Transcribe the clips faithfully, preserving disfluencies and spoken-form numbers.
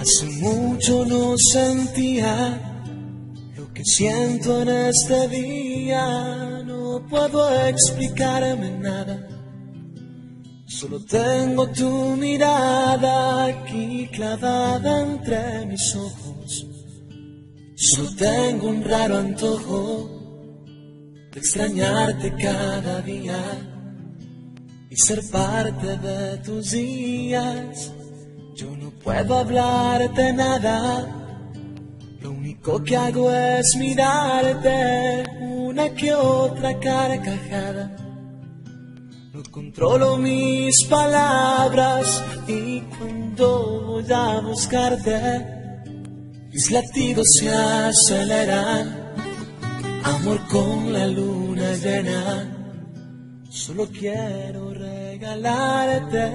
Hace mucho no sentía lo que siento en este día. No puedo explicarme nada, solo tengo tu mirada aquí clavada entre mis ojos. Solo tengo un raro antojo de extrañarte cada día y ser parte de tus días. Yo no puedo hablarte nada, lo único que hago es mirarte, una que otra carcajada. No controlo mis palabras y cuando voy a buscarte, mis latidos se aceleran. Amor con la luna llena, solo quiero regalarte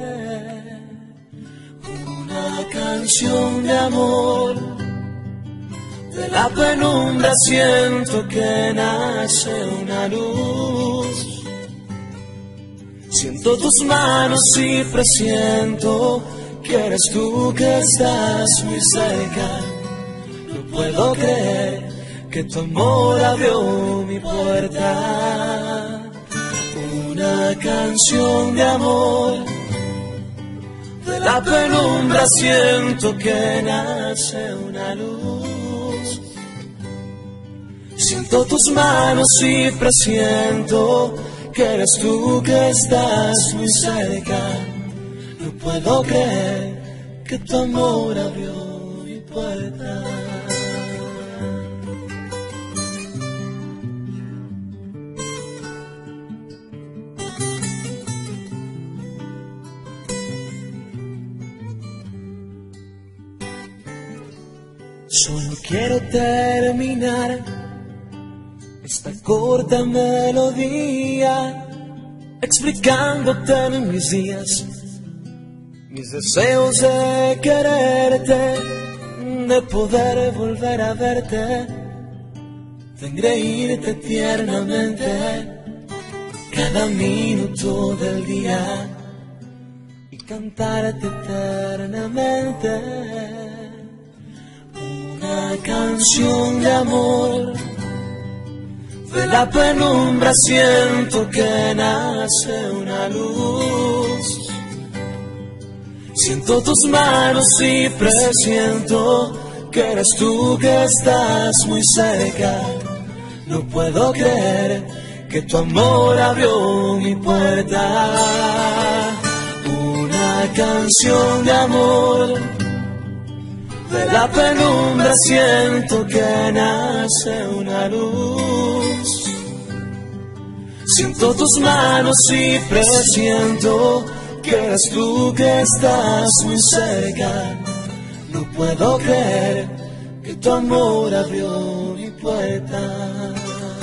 una canción de amor. De la penumbra siento que nace una luz. Siento tus manos y presiento que eres tú que estás muy cerca. No puedo creer que tu amor abrió mi puerta. Una canción de amor. De la penumbra siento que nace una luz. Siento tus manos y presiento que eres tú que estás muy cerca. No puedo creer que tu amor abrió mi puerta. Solo quiero terminar esta corta melodía explicándote en mis días, mis deseos de quererte, de poder volver a verte, de engreírte tiernamente cada minuto del día y cantarte eternamente. Una canción de amor. De la penumbra siento que nace una luz. Siento tus manos y presiento que eres tú que estás muy cerca. No puedo creer que tu amor abrió mi puerta. Una canción de amor. De la penumbra siento que nace una luz. Siento tus manos y presiento que eres tú que estás muy cerca. No puedo creer que tu amor abrió mi puerta.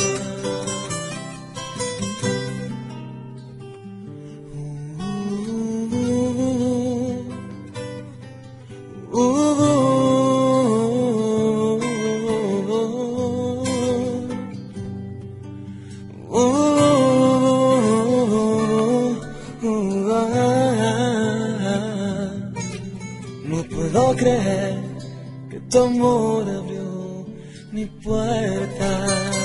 Uh, uh, uh. No puedo creer que tu amor abrió mi puerta.